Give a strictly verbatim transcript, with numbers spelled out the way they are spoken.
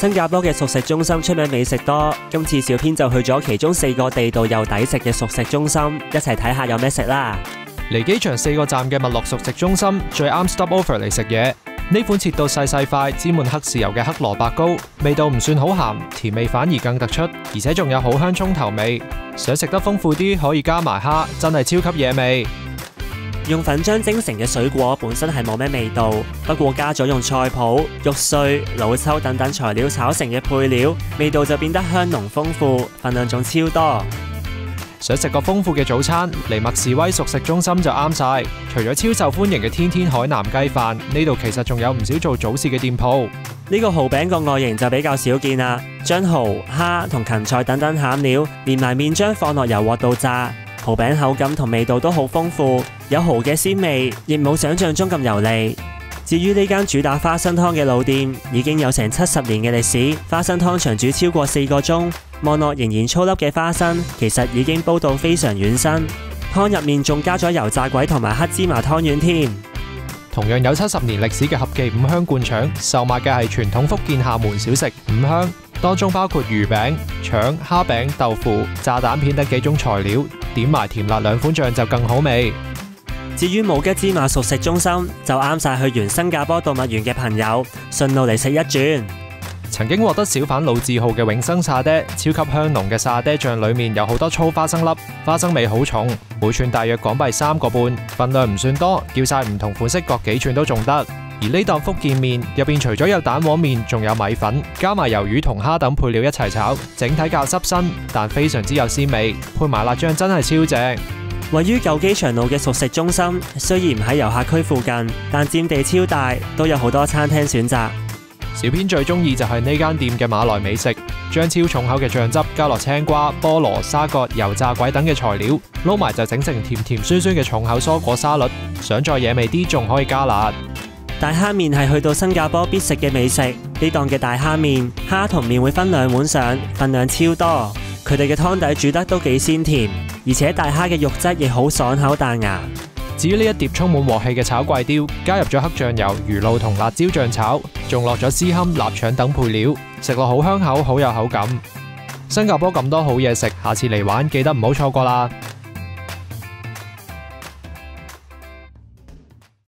新加坡嘅熟食中心出名美食多，今次小編就去咗其中四個地道又抵食嘅熟食中心，一齊睇下有咩食啦。 離機場四個站嘅麥樂熟食中心最啱 stop over 嚟食嘢。呢款切到細細塊、沾滿黑豉油嘅黑蘿蔔糕，味道唔算好鹹，甜味反而更突出，而且仲有好香蔥頭味。想食得豐富啲，可以加埋蝦，真係超級惹味。 用粉漿蒸成嘅水果本身係冇咩味道，不過加咗用菜脯、肉碎、老抽等等材料炒成嘅配料，味道就變得香濃豐富，份量仲超多。 想食個豐富嘅早餐，嚟麥士威熟食中心就啱晒。除咗超受歡迎嘅天天海南雞飯，呢度其實仲有唔少做早市嘅店鋪。 呢個蠔餅個外形就比較少見啦，將蠔、蝦同芹菜等等餡料連埋麵漿放落油鑊度炸。蠔餅口感同味道都好豐富，有蠔嘅鮮味，亦冇想象中咁油膩。至於呢間主打花生湯嘅老店，已經有成七十年嘅歷史，花生湯長煮超過四個鐘，望落仍然粗粒嘅花生，其實已經煲到非常軟身。湯入面仲加咗油炸鬼同埋黑芝麻湯圓添。 同樣有七十年歷史嘅合記五香灌腸，售賣嘅係傳統福建廈門小食五香，當中包括魚餅、腸、蝦餅、豆腐、炸蛋片等幾種材料，點埋甜辣兩款醬就更好味。 至於冇吉芝麻熟食中心，就啱晒去完新加坡動物園嘅朋友，順路嚟食一轉。 曾經獲得小販老字號嘅永生沙爹，超級香濃嘅沙爹醬裡面有好多粗花生粒，花生味好重，每串大約港幣三個半，份量唔算多，叫晒唔同款式各幾串都仲得。而呢檔福建麵入邊除咗有蛋黃麵，仲有米粉，加埋魷魚同蝦等配料一齊炒，整體較濕身，但非常之有鮮味，配埋辣醬真係超正。 位於舊機場路嘅熟食中心，雖然唔喺遊客區附近，但佔地超大，都有好多餐廳選擇。 小編最中意就係呢間店嘅馬來美食，將超重口嘅醬汁加落青瓜、菠蘿、沙葛、油炸鬼等嘅材料，撈埋就整成甜甜酸酸嘅重口蔬果沙律。想再惹味啲，仲可以加辣。 大蝦麵係去到新加坡必食嘅美食，呢檔嘅大蝦麵，蝦同麵會分兩碗上，份量超多。佢哋嘅湯底煮得都幾鮮甜，而且大蝦嘅肉質亦好爽口彈牙。 至於呢一碟充滿鑊氣嘅炒貴刁，加入咗黑醬油、魚露同辣椒醬炒，仲落咗絲堪、臘腸等配料，食落好香口，好有口感。新加坡咁多好嘢食，下次嚟玩記得唔好錯過啦！